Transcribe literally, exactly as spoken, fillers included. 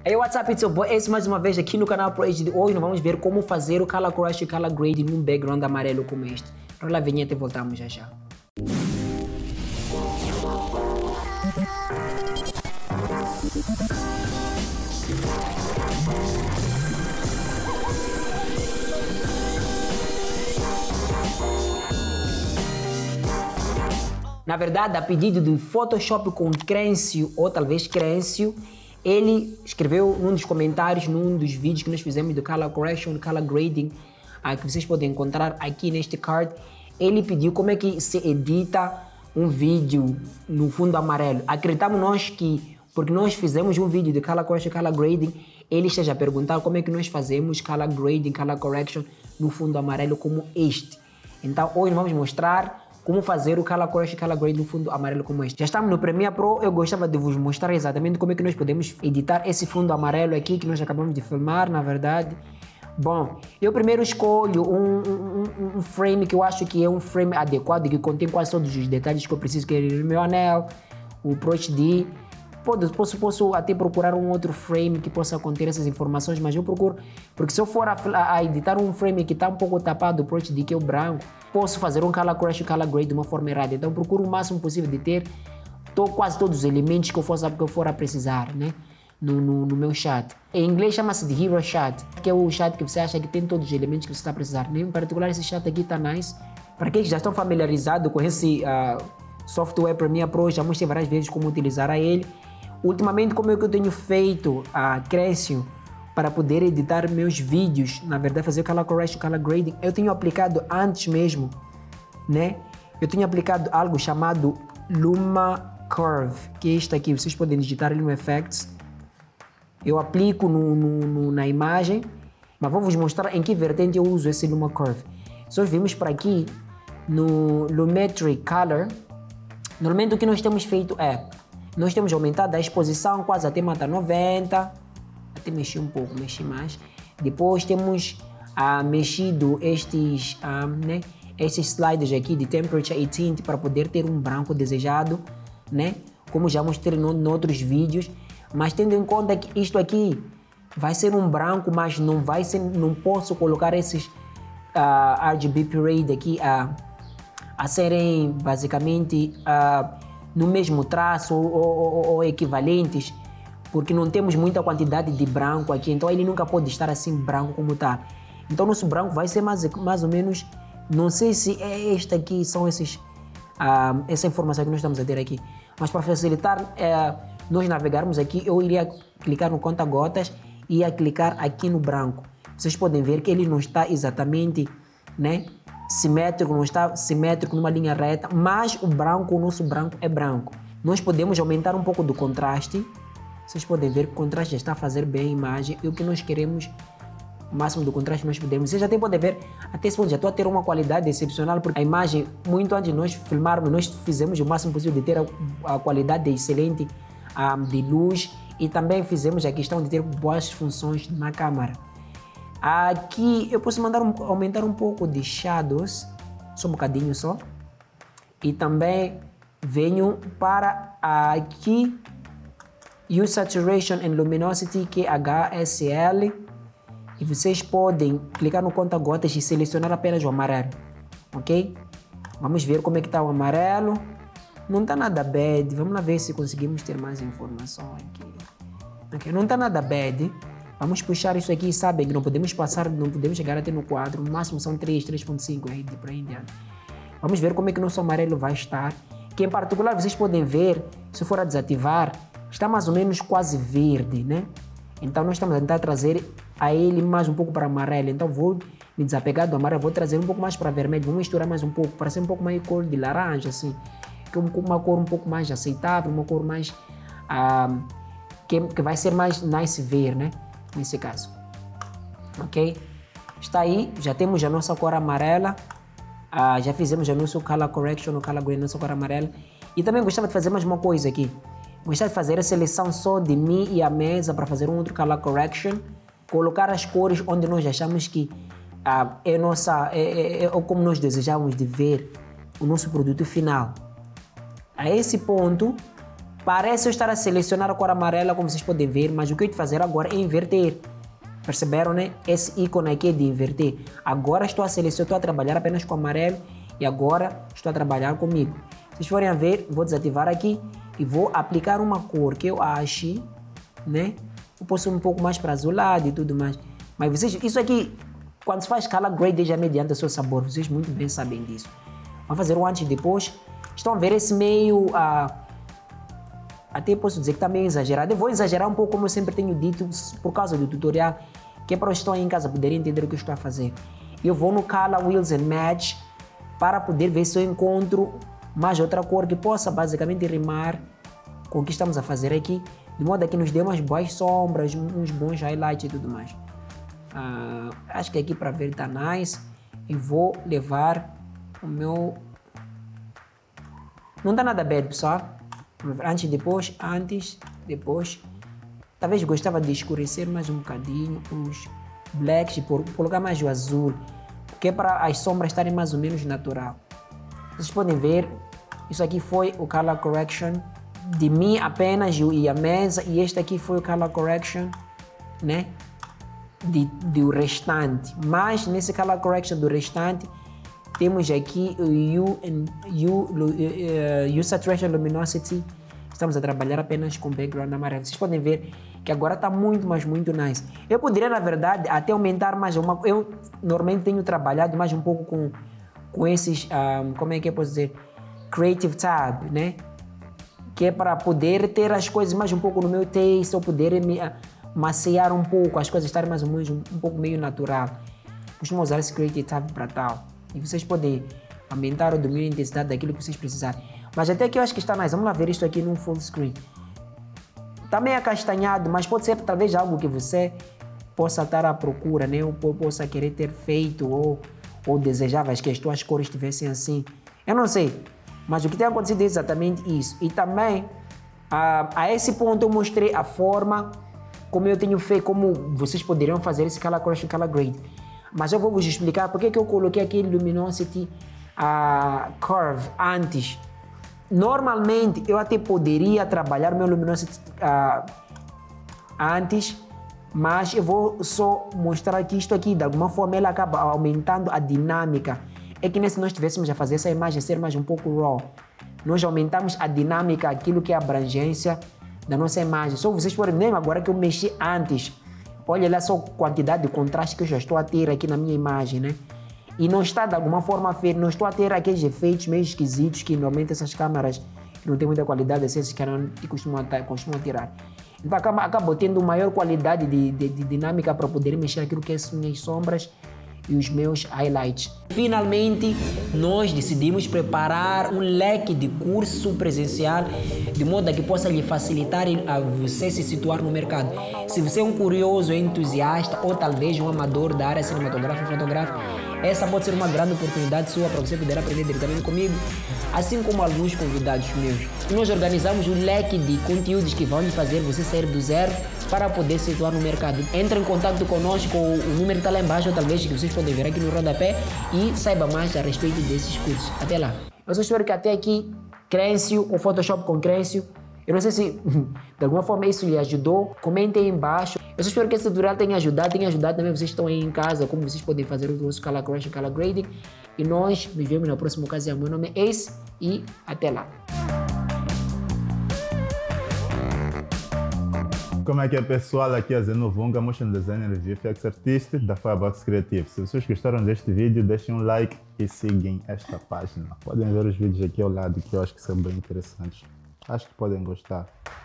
Hey, what's up, it's your boy Ace mais uma vez aqui no canal Pro H D. Hoje nós vamos ver como fazer o Color Correction e Color Grading num background amarelo como este. Para lá a vinheta e voltamos já já. Na verdade, a pedido do Photoshop com Crencio, ou talvez Crencio, ele escreveu num dos comentários, num dos vídeos que nós fizemos do Color Correction, Color Grading, ah, que vocês podem encontrar aqui neste card. Ele pediu como é que se edita um vídeo no fundo amarelo. Acreditamos nós que, porque nós fizemos um vídeo de Color Correction, Color Grading, ele esteja a perguntar como é que nós fazemos Color Grading, Color Correction no fundo amarelo como este. Então, hoje vamos mostrar como fazer o Color Correction e Color Grading no fundo amarelo como este. Já estamos no Premiere Pro, eu gostava de vos mostrar exatamente como é que nós podemos editar esse fundo amarelo aqui que nós acabamos de filmar, na verdade. Bom, eu primeiro escolho um, um, um frame que eu acho que é um frame adequado, que contém quase todos os detalhes que eu preciso, que é o meu anel, o Pro H D. Posso, posso até procurar um outro frame que possa conter essas informações, mas eu procuro, porque se eu for a, a editar um frame que está um pouco tapado, o Pro H D, que é o branco, posso fazer um Color Correction e Color Grade de uma forma errada. Então procuro o máximo possível de ter tô, quase todos os elementos que eu for, que eu for a precisar, né? No, no, no meu chat. Em inglês chama-se de Hero Chat, que é o chat que você acha que tem todos os elementos que você está a precisar. Em particular, esse chat aqui está nice. Para quem já estão familiarizados com esse uh, software Premiere Pro, já mostrei várias vezes como utilizar ele. Ultimamente, como é que eu tenho feito a Crencio para poder editar meus vídeos, na verdade fazer Color Correction, Color Grading, eu tenho aplicado antes mesmo, né? Eu tenho aplicado algo chamado Luma Curve, que é este aqui, vocês podem digitar ele no Effects. Eu aplico no, no, no, na imagem, mas vou vos mostrar em que vertente eu uso esse Luma Curve. Se nós vimos para aqui no Lumetri Color, normalmente o que nós temos feito é nós temos aumentado a exposição quase até matar noventa, até mexi um pouco, mexi mais. Depois temos ah, mexido estes, ah, né, estes sliders aqui de temperature e tint para poder ter um branco desejado, né? Como já mostrei em no, outros vídeos. Mas tendo em conta que isto aqui vai ser um branco, mas não vai ser, não posso colocar esses ah, R G B Parade aqui ah, a serem basicamente ah, no mesmo traço ou, ou, ou equivalentes, porque não temos muita quantidade de branco aqui, então ele nunca pode estar assim branco como está. Então nosso branco vai ser mais, mais ou menos, não sei se é este aqui, são esses, uh, essa informação que nós estamos a ter aqui, mas para facilitar uh, nós navegarmos aqui, eu iria clicar no conta-gotas e ia clicar aqui no branco. Vocês podem ver que ele não está exatamente, né, simétrico, não está simétrico numa linha reta, mas o branco, o nosso branco é branco. Nós podemos aumentar um pouco do contraste. Vocês podem ver que o contraste já está a fazer bem a imagem e o que nós queremos, o máximo do contraste nós podemos. Vocês já até podem ver, até esse ponto já estou a ter uma qualidade excepcional, porque a imagem, muito antes de nós filmarmos, nós fizemos o máximo possível de ter a, a qualidade excelente um, de luz e também fizemos a questão de ter boas funções na câmera. Aqui eu posso mandar um, aumentar um pouco de shadows, só um bocadinho só. E também venho para aqui, Use Saturation and Luminosity, que é H S L. E vocês podem clicar no conta-gotas e selecionar apenas o amarelo, ok? Vamos ver como é que está o amarelo. Não está nada bad, vamos lá ver se conseguimos ter mais informação aqui. Okay, não está nada bad. Vamos puxar isso aqui, sabem que não podemos passar, não podemos chegar até no quatro, no máximo são três, três ponto cinco aí, de por aí em diante. Vamos ver como é que o nosso amarelo vai estar, que em particular vocês podem ver, se for a desativar, está mais ou menos quase verde, né? Então nós estamos a tentar trazer a ele mais um pouco para amarelo, então vou me desapegar do amarelo, vou trazer um pouco mais para vermelho, vou misturar mais um pouco, para ser um pouco mais cor de laranja, assim, que é uma cor um pouco mais aceitável, uma cor mais, ah, que, que vai ser mais nice ver, né? Nesse caso, ok? Está aí, já temos a nossa cor amarela, ah, já fizemos o nosso Color Correction, o Color Grading, nossa cor amarela. E também gostava de fazer mais uma coisa aqui, gostava de fazer a seleção só de mim e a mesa para fazer um outro Color Correction, colocar as cores onde nós achamos que ah, é, nossa, é, é, é como nós desejamos de ver o nosso produto final. A esse ponto, Parece eu estar a selecionar a cor amarela, como vocês podem ver, mas o que eu tenho que fazer agora é inverter. Perceberam, né? Esse ícone aqui é de inverter. Agora estou a selecionar, estou a trabalhar apenas com amarelo e agora estou a trabalhar comigo. Se vocês forem a ver, vou desativar aqui e vou aplicar uma cor que eu acho, né? Eu posso ir um pouco mais para azulado e tudo mais. Mas vocês, isso aqui, quando se faz color grade, já mediante o seu sabor, vocês muito bem sabem disso. Vamos fazer o antes e depois. Estão a ver esse meio, ah, até posso dizer que está meio exagerado. Eu vou exagerar um pouco, como eu sempre tenho dito, por causa do tutorial, que é para os que estão aí em casa poderem entender o que eu estou a fazer. Eu vou no Color Wheels and Match para poder ver se eu encontro mais outra cor que possa basicamente rimar com o que estamos a fazer aqui, de modo que nos dê umas boas sombras, uns bons highlights e tudo mais. Uh, acho que aqui para ver tá nice. E vou levar o meu... Não dá nada bad, pessoal. Antes e depois, antes, depois. Talvez gostava de escurecer mais um bocadinho os blacks e colocar mais o azul, que é para as sombras estarem mais ou menos natural. Vocês podem ver, isso aqui foi o Color Correction de mim apenas e a mesa, e este aqui foi o Color Correction, né, de, do restante. Mas nesse Color Correction do restante, temos aqui o U, U, uh, U Saturation Luminosity. Estamos a trabalhar apenas com background amarelo. Vocês podem ver que agora está muito, mas muito nice. Eu poderia, na verdade, até aumentar mais uma... Eu normalmente tenho trabalhado mais um pouco com, com esses, um, como é que eu posso dizer? Creative Tab, né? Que é para poder ter as coisas mais um pouco no meu taste, ou poder me, uh, maciar um pouco, as coisas estarem mais ou menos um, um pouco meio natural. Costumo usar esse Creative Tab para tal. E vocês podem aumentar ou diminuir a intensidade daquilo que vocês precisarem. Mas até que eu acho que está nice. Vamos lá ver isto aqui no full screen. Está meio acastanhado, mas pode ser talvez algo que você possa estar à procura, né? Ou possa querer ter feito, ou, ou desejavas que as tuas cores estivessem assim. Eu não sei, mas o que tem acontecido é exatamente isso. E também, a, a esse ponto eu mostrei a forma como eu tenho feito, como vocês poderiam fazer esse Color Correction, Color Grade. Mas eu vou vos explicar porque que eu coloquei aquele Luminosity uh, Curve antes. Normalmente, eu até poderia trabalhar meu Luminosity uh, antes, mas eu vou só mostrar que isto aqui, de alguma forma, ela acaba aumentando a dinâmica. É que nem se nós estivéssemos a fazer essa imagem ser mais um pouco raw. Nós aumentamos a dinâmica, aquilo que é a abrangência da nossa imagem. Só vocês podem ver agora que eu mexi antes. Olha lá só a quantidade de contraste que eu já estou a ter aqui na minha imagem, né? E não está de alguma forma feio, não estou a ter aqueles efeitos meio esquisitos que normalmente essas câmeras que não têm muita qualidade, essas que não costumam, costumam tirar. Então acaba, acaba tendo maior qualidade de, de, de dinâmica para poder mexer aquilo que são as minhas sombras e os meus highlights. Finalmente, nós decidimos preparar um leque de curso presencial de modo a que possa lhe facilitar a você se situar no mercado. Se você é um curioso, entusiasta ou talvez um amador da área cinematográfica e fotográfica, essa pode ser uma grande oportunidade sua para você poder aprender diretamente comigo, assim como alguns convidados meus. Nós organizamos um leque de conteúdos que vão lhe fazer você sair do zero para poder se situar no mercado. Entre em contato conosco, o número está lá embaixo, ou talvez que vocês podem ver aqui no rodapé, e saiba mais a respeito desses cursos. Até lá. Eu só espero que até aqui, Crencio ou Photoshop com Crencio, eu não sei se de alguma forma isso lhe ajudou. Comentem aí embaixo. Eu só espero que esse tutorial tenha ajudado, tenha ajudado também vocês que estão aí em casa, como vocês podem fazer o nosso Color Correction, Color Grading. E nós nos vemos na próxima ocasião. Meu nome é Ace e até lá. Como é que é, pessoal? Aqui é Zeno Vunga, motion designer e V F X artist da Firebox Creative. Se vocês gostaram deste vídeo, deixem um like e sigam esta página. Podem ver os vídeos aqui ao lado que eu acho que são bem interessantes. Acho que podem gostar.